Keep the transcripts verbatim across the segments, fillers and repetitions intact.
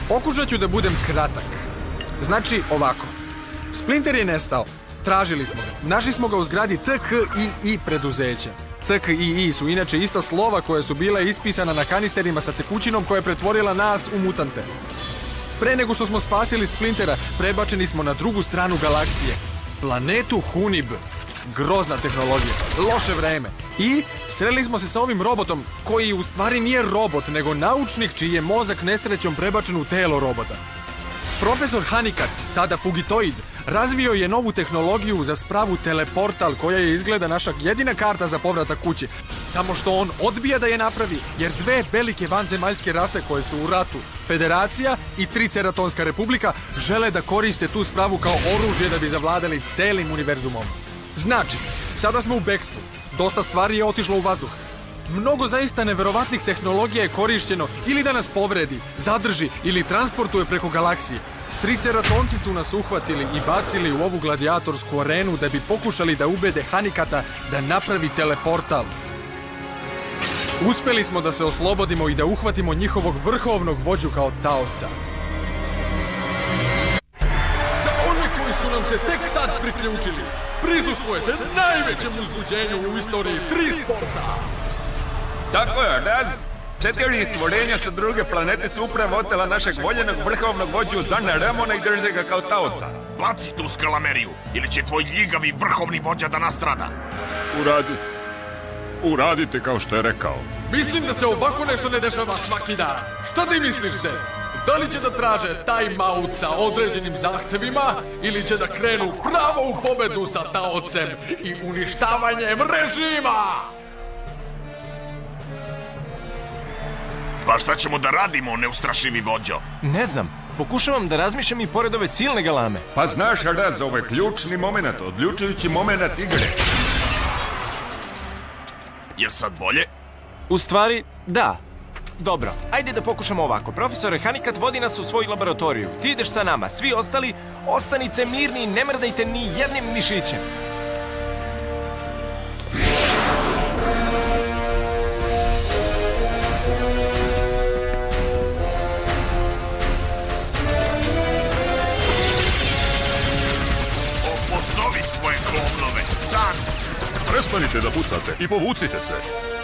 Pokušat ću da budem kratak. Znači ovako. Splinter je nestao. Tražili smo ga. Našli smo ga u zgradi T K I I preduzeća. T K I I su inače ista slova koja su bila ispisana na kanisterima sa tekućinom koja je pretvorila nas u mutante. Pre nego što smo spasili Splintera, prebačeni smo na drugu stranu galaksije. Planetu Hunib. Grozna tehnologija, loše vreme. I sreli smo se sa ovim robotom, koji u stvari nije robot, nego naučnik čiji je mozak nesrećom prebačen u telo robota. Profesor Hanikat, sada Fugitoid, razvio je novu tehnologiju za spravu teleportal, koja je izgleda naša jedina karta za povratak kući. Samo što on odbija da je napravi, jer dve velike vanzemaljske rase koje su u ratu, Federacija i Triceratonska republika, žele da koriste tu spravu kao oružje da bi zavladali celim univerzumom. Znači, sada smo u bekstvu. Dosta stvari je otišlo u vazduh. Mnogo zaista neverovatnih tehnologija je korišćeno ili da nas povredi, zadrži ili transportuje preko galaksije. Triceratonci su nas uhvatili i bacili u ovu gladijatorsku arenu da bi pokušali da ubede Hanikata da napravi teleportal. Uspeli smo da se oslobodimo i da uhvatimo njihovog vrhovnog vođu kao taoca. Za one koji su nam se tek sad priključili, prisustvujete najvećem uzbuđenju u istoriji tri sporta. Tako je, Raz. Četiri stvorenja sa druge planete su upravo otela našeg voljenog vrhovnog vođu Zana Ramona i drže ga kao taoca. Baci tu skalameriju, ili će tvoj ljigavi vrhovni vođa da nastrada. Uradi. Uradite kao što je rekao. Mislim da se ovako nešto ne dešava svaki dan. Šta ti misliš se? Da li će da traže time-out sa određenim zahtevima ili će da krenu pravo u pobedu sa taocem i uništavanjem režima? Pa šta ćemo da radimo, neustrašivi vođo? Ne znam. Pokušavam da razmišljam i pored ove silne galame. Pa znaš, Raz, ovo je ključni moment, odljučujući moment igre. Jer sad bolje? U stvari, da. Dobro, ajde da pokušamo ovako. Profesore Hanikat vodi nas u svoju laboratoriju. Ti ideš sa nama, svi ostali ostanite mirni i ne mrdajte ni jednim mišićem. Opozovi svoje govnove, sad! Prestanite da pucate i povucite se.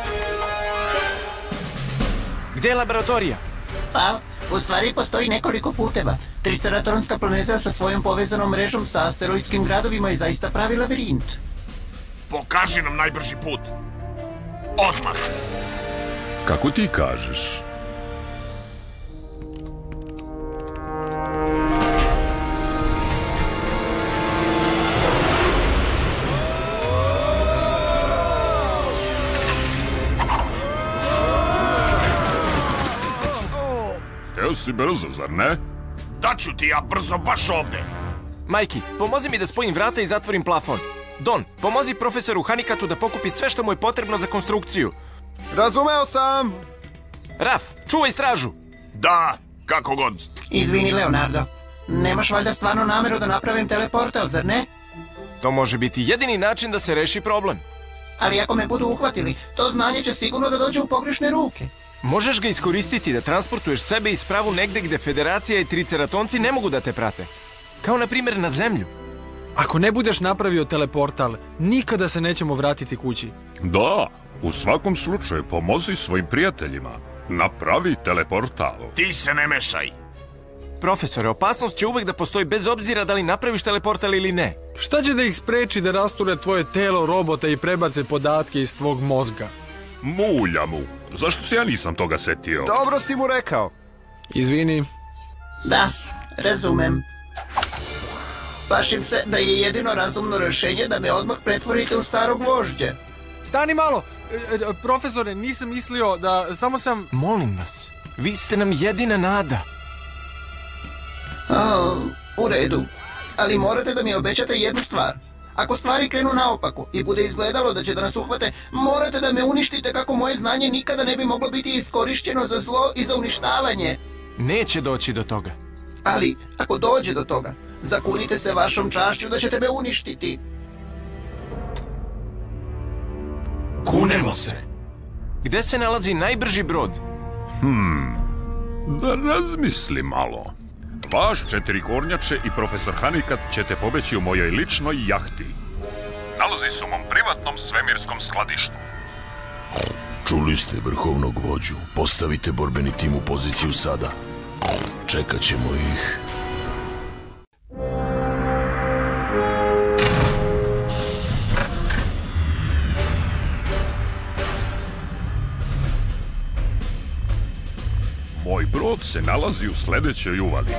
Gde je laboratorija? Pa, u stvari postoji nekoliko puteva. Triceratonska planeta sa svojom povezanom mrežom sa asteroidskim gradovima je zaista pravi lavirint. Pokaži nam najbrži put. Odmah! Kako ti kažeš? Hteo si brzo, zar ne? Daću ti ja brzo baš ovde. Majki, pomozi mi da spojim vrata i zatvorim plafon. Don, pomozi profesoru Hanikatu da pokupi sve što mu je potrebno za konstrukciju. Razumeo sam! Raf, čuvaj stražu! Da, kako god. Izvini, Leonardo. Nemaš valjda stvarno nameru da napravim teleportal, zar ne? To može biti jedini način da se reši problem. Ali ako me budu uhvatili, to znanje će sigurno da dođe u pogrešne ruke. Možeš ga iskoristiti da transportuješ sebe i spravu negde gde Federacija i Triceratonci ne mogu da te prate. Kao na primjer na Zemlju. Ako ne budeš napravio teleportal, nikada se nećemo vratiti kući. Da, u svakom slučaju pomozi svojim prijateljima. Napravi teleportal. Ti se ne mešaj. Profesore, opasnost će uvek da postoji bez obzira da li napraviš teleportal ili ne. Šta će da ih spreči da rasture tvoje telo robota i prebace podatke iz tvog mozga? Mulja mu. Zašto se ja nisam toga setio? Dobro si mu rekao. Izvini. Da, razumem. Plašim se da je jedino razumno rešenje da me odmah pretvorite u starog vožđe. Stani malo! E, e, profesore, nisam mislio da... Samo sam... Molim vas, vi ste nam jedina nada. A, u redu. Ali morate da mi obećate jednu stvar. Ako stvari krenu naopako i bude izgledalo da će da nas uhvate, morate da me uništite kako moje znanje nikada ne bi moglo biti iskorišćeno za zlo i za uništavanje. Neće doći do toga. Ali, ako dođe do toga, zakunite se vašom čašću da ćete me uništiti. Kunemo se. Gde se nalazi najbrži brod? Hmm, Da razmisli malo. Vaš četirikornjače i profesor Hanikat ćete pobeći u mojoj ličnoj jahti. Nalazi se u mom privatnom svemirskom skladištu. Čuli ste vrhovnog vođu. Postavite borbeni tim u poziciju sada. Čekat ćemo ih. Moj brod se nalazi u sljedećoj uvali.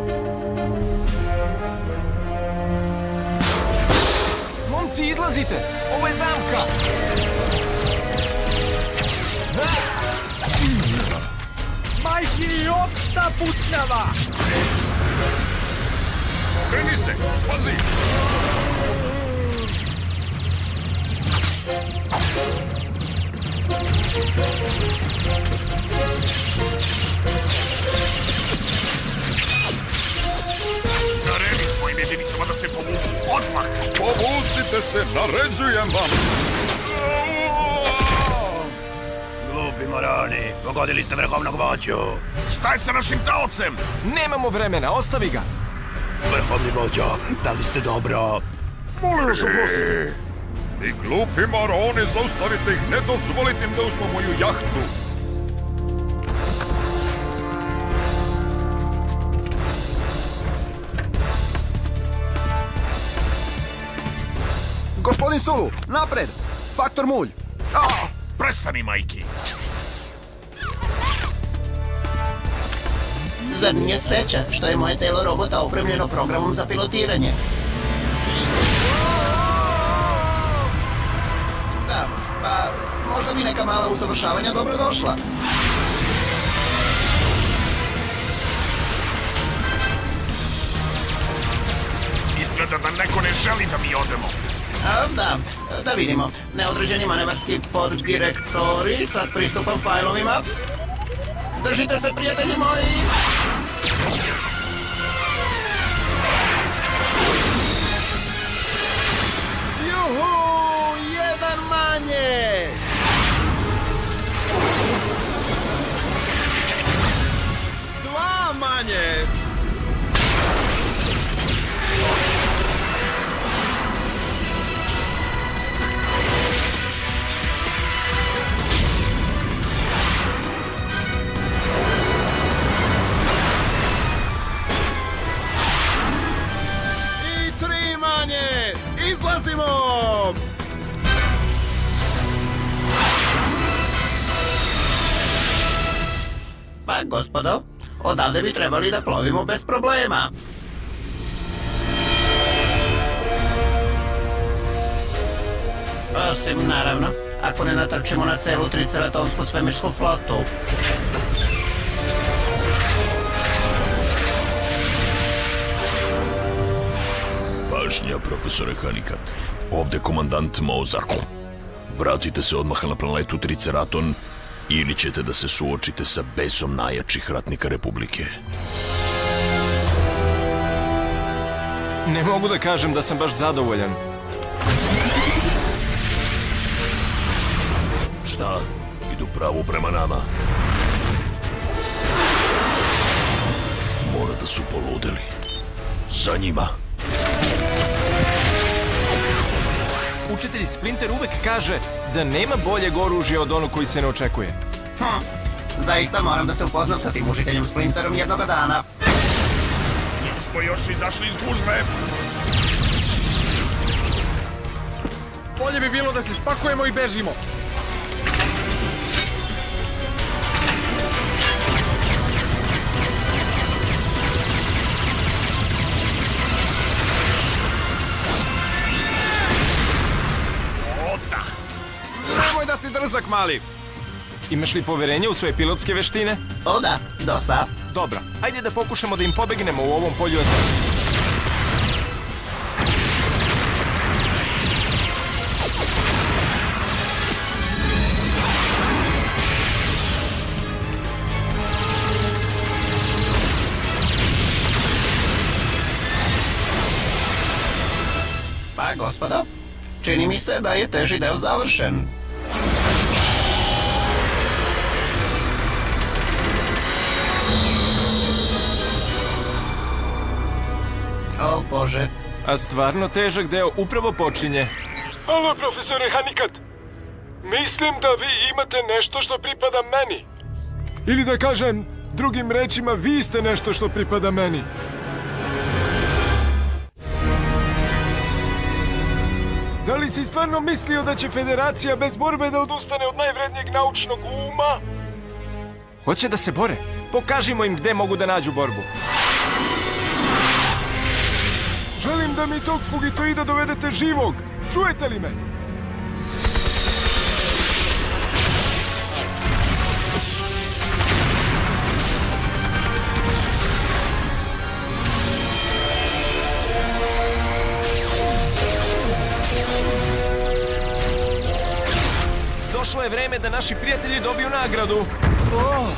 Momci, izlazite! Ovo je zamka! Majki, opšta pucnjava! Kreni se! Pazi! Naredi svojim jedinicama da se povuku. Odmah! Povucite se, naređujem vam! Glupi moroni, pogodili ste vrhovnog vođu. Šta je sa našim taocem? Nemamo vremena, ostavi ga! Vrhovni vođa, da li ste dobro? Molim vas, oprostite. I glupi moroni, zaustavite ih, ne dozvolite im da uzmu moju jahtu. Gospodin Sulu, napred! Faktor mulj! A, prestani, majki! Zar nije sreća što je moje telo robota opremljeno programom za pilotiranje? Da, pa možda bi neka mala usavršavanja dobro došla. Izgleda da neko ne želi da mi odemo. A, da, da vidimo. Neodređeni manevarski poddirektori, sad pristupam fajlovima. Držite se, prijatelji moji! Juhu, jedan manje! Dva manje! Izlazimo! Pa, gospodo, odavde bi trebali da plovimo bez problema. Osim, naravno, ako ne natrčimo na celu triceratonsku svemirsku flotu. Pažnja, profesore Hanikat. Ovde komandant Mozart. Vratite se odmah na planetu Triceraton ili ćete da se suočite sa besom najjačih ratnika Republike. Ne mogu da kažem da sam baš zadovoljan. Šta? Idu pravo prema nama. Mora da su poludeli. Za njima. Učitelj Splinter uvek kaže da nema boljeg oružja od onog koji se ne očekuje. Hm, zaista moram da se upoznam sa tim učiteljem Splinterom jednoga dana. Nismo još izašli iz gužve. Bolje bi bilo da se spakujemo i bežimo. Nemoj da si drzak, mali! Imaš li poverenja u svoje pilotske veštine? O da, dosta. Dobro, ajde da pokušamo da im pobegnemo u ovom polju atak. Pa, gospodo, čini mi se da je teži deo završen. Bože. A stvarno težak deo upravo počinje. Alo, profesore Hanikat. Mislim da vi imate nešto što pripada meni. Ili da kažem drugim rečima, vi ste nešto što pripada meni. Da li si stvarno mislio da će Federacija bez borbe da odustane od najvrednijeg naučnog uma? Hoće da se bore. Pokažimo im gde mogu da nađu borbu. Želim da mi tog fugitoida dovedete živog. Čujete li me? Došlo je vreme da naši prijatelji dobiju nagradu. Oh.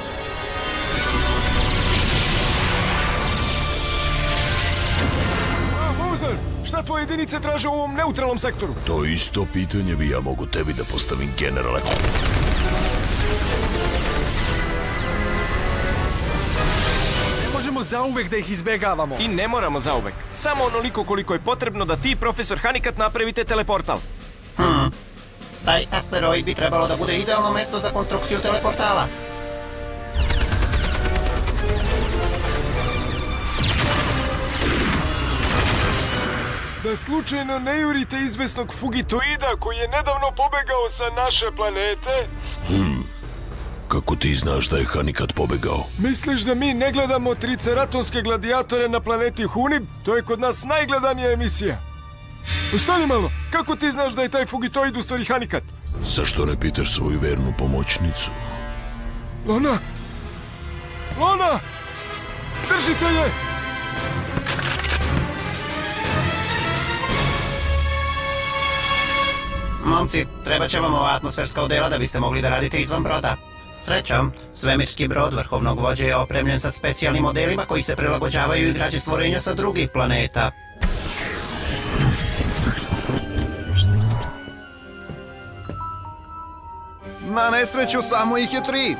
Mauser, šta tvoje jedinice traže u ovom neutralnom sektoru? To isto pitanje bi ja mogu tebi da postavim, generale. Ne možemo zauvek da ih izbegavamo. I ne moramo zauvek. Samo onoliko koliko je potrebno da ti, profesor Hanikat, napravite teleportal. Hmm. Taj asteroid bi trebalo da bude idealno mesto za konstrukciju teleportala. Da slučajno ne jurite izvesnog fugitoida koji je nedavno pobegao sa naše planete? Hmm. Kako ti znaš da je Hanikat pobegao? Misliš da mi ne gledamo triceratonske gladiatore na planeti Hunib? To je kod nas najgledanija emisija. Ustani malo, kako ti znaš da je taj fugitoid u stvari Hanikat? Zašto ne pitaš svoju vernu pomoćnicu? Lona! Lona! Držite je! Momci, treba će vam ova atmosferska odela da biste mogli da radite izvan broda. Srećom, svemirski brod vrhovnog vođe je opremljen sa specijalnim modelima koji se prilagođavaju igrači stvorenja sa drugih planeta. Na nesreću, samo ih je tri.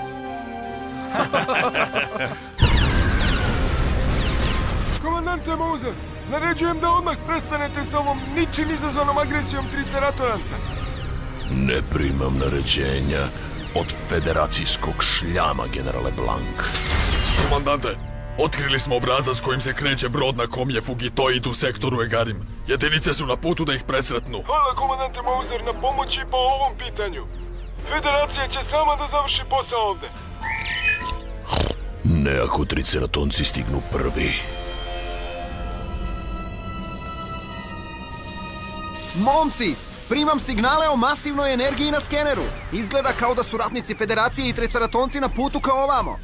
Komandante Mauser, naređujem da odmah prestanete sa ovom ničim izazvanom agresijom triceratoranca. Ne primam naređenja od federacijskog šljama, generale Blank. Komandante, otkrili smo obrazac kojim se kreće brod na kom je fugitoid u sektoru Egarim. Jedinice su na putu da ih presretnu. Hvala, komandante Mauser, na pomoći po ovom pitanju. Federacija će sama da završi posao ovde. Ne ako triceratonci stignu prvi. Momci, primam signale o masivnoj energiji na skeneru. Izgleda kao da su ratnici Federacije i triceratonci na putu kao ovamo.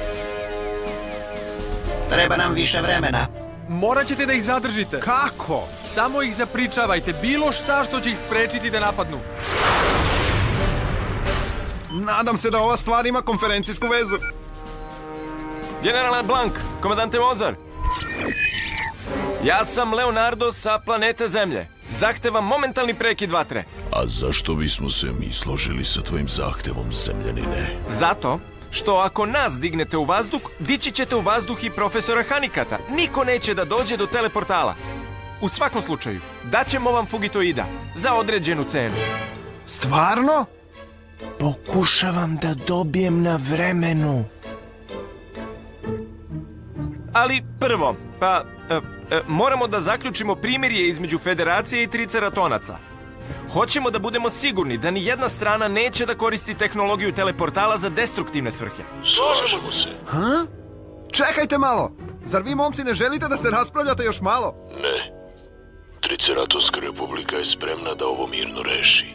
Treba nam više vremena. Morat ćete da ih zadržite. Kako? Samo ih zapričavajte, bilo šta što će ih sprečiti da napadnu. Nadam se da ova stvar ima konferencijsku vezu. Generale Blank, komandante Mozar. Ja sam Leonardo sa planete Zemlje. Zahtevam momentalni prekid vatre. A zašto bismo se mi složili sa tvojim zahtevom, zemljanine? Zato što ako nas dignete u vazduh, dići ćete u vazduh i profesora Hanikata. Niko neće da dođe do teleportala. U svakom slučaju, daćemo vam fugitoida za određenu cenu. Stvarno? Pokušavam da dobijem na vremenu. Ali prvo, pa, e, e, moramo da zaključimo primirje između Federacije i triceratonaca. Hoćemo da budemo sigurni da ni jedna strana neće da koristi tehnologiju teleportala za destruktivne svrhe. Slažemo se. Ha? Čekajte malo! Zar vi, momci, ne želite da se raspravljate još malo? Ne. Triceratonska republika je spremna da ovo mirno reši.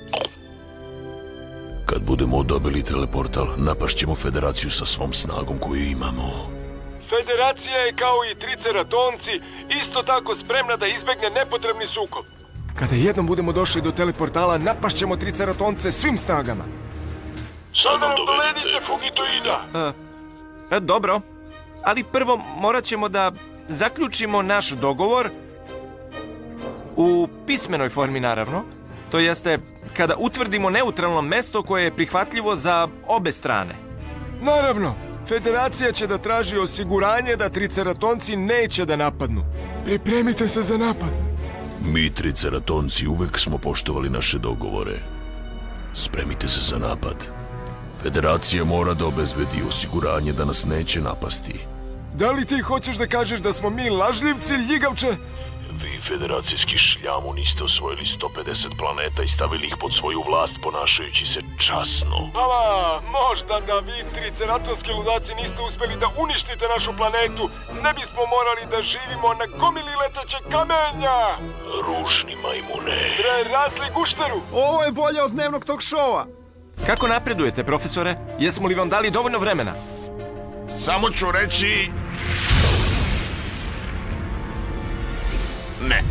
Kad budemo dobili teleportal, napašćemo Federaciju sa svom snagom koju imamo. Federacija je kao i triceratonci isto tako spremna da izbegne nepotrebni sukob. Kada jednom budemo došli do teleportala, napašćemo triceratonce svim snagama. Sad nam dovedite fugitoida. E, dobro, ali prvo morat ćemo da zaključimo naš dogovor u pismenoj formi, naravno. To jeste, kada utvrdimo neutralno mesto koje je prihvatljivo za obe strane. Naravno, Federacija će da traži osiguranje da triceratonci neće da napadnu. Pripremite se za napad. Mi, Triceratonci, uvek smo poštovali naše dogovore. Spremite se za napad. Federacija mora da obezbedi osiguranje da nas neće napasti. Da li ti hoćeš da kažeš da smo mi lažljivci, ljigavče? Vi, federacijski šljamu, niste osvojili sto pedeset planeta i stavili ih pod svoju vlast ponašajući se časno. Ava, možda da vi, triceratonski ludaci, niste uspeli da uništite našu planetu, ne bismo morali da živimo na gomili letećeg kamenja! Ružni majmune. Prerasli gušteru! Ovo je bolje od dnevnog tog šova. Kako napredujete, profesore? Jesmo li vam dali dovoljno vremena? Samo ću reći... Ne.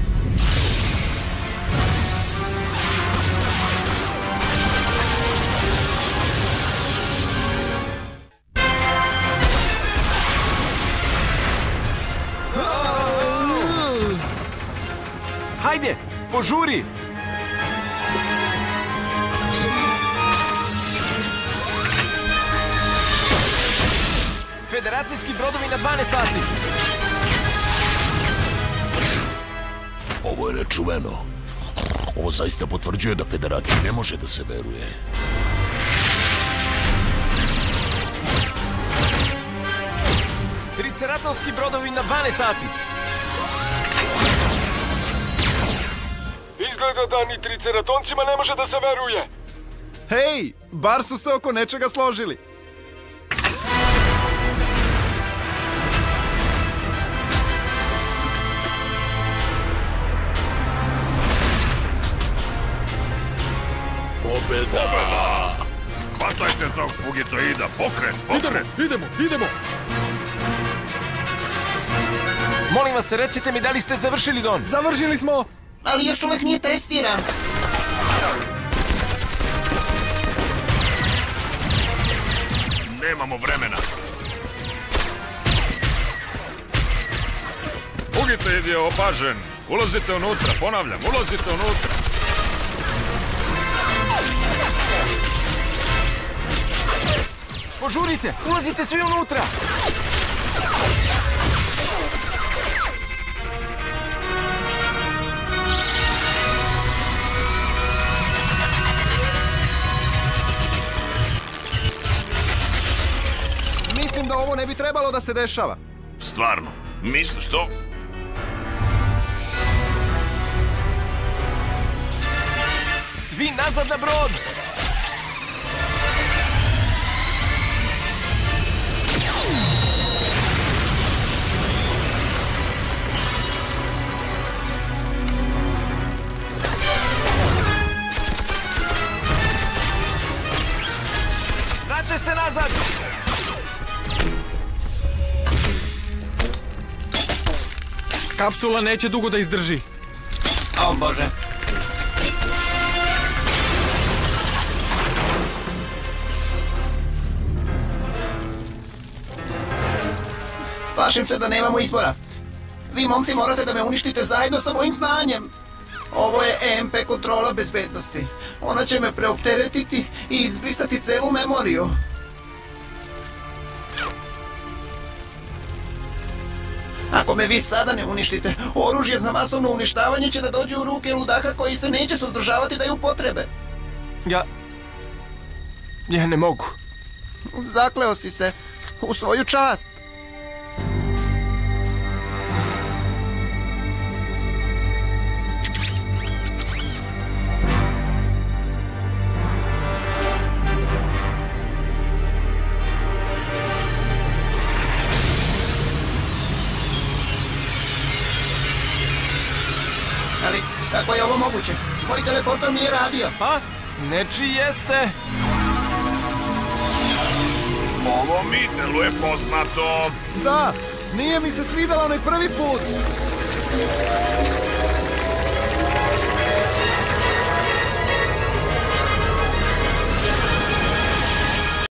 Hajde, požuri! Federacijski brodovi na dvanaest sati. Ovo je nečuveno. Ovo zaista potvrđuje da Federaciji ne može da se veruje. Triceratonski brodovi na dvanaest sati. Izgleda da ni triceratoncima ne može da se veruje. Hej, bar su se oko nečega složili. Pobeda! Hvatajte tog fugitoida, pokret, pokret! Idemo, idemo! Molim vas, recite mi da li ste završili, Don? Završili smo! Ali još uvek nije testiran. Nemamo vremena. Fugitoid je opažen. Ulazite unutra, ponavljam, ulazite unutra. Požurite, ulazite svi unutra! Mislim da ovo ne bi trebalo da se dešava. Stvarno, misliš to? Svi nazad na brod! Vraćaj se nazad! Kapsula neće dugo da izdrži. O Bože. Plašim se da nemamo izbora. Vi, momci, morate da me uništite zajedno sa mojim znanjem. Ovo je E M P kontrola bezbednosti. Ona će me preopteretiti i izbrisati celu memoriju. Ako me vi sada ne uništite, oružje za masovno uništavanje će da dođe u ruke ludaka koji se neće suzdržavati da ju upotrebe. Ja... Ja ne mogu. Zakleo si se u svoju čast. Ali, kako je ovo moguće? Moj teleportor nije radio. Pa, nečiji jeste. Ovo mi deluje poznato. Da, nije mi se svidala onaj prvi put.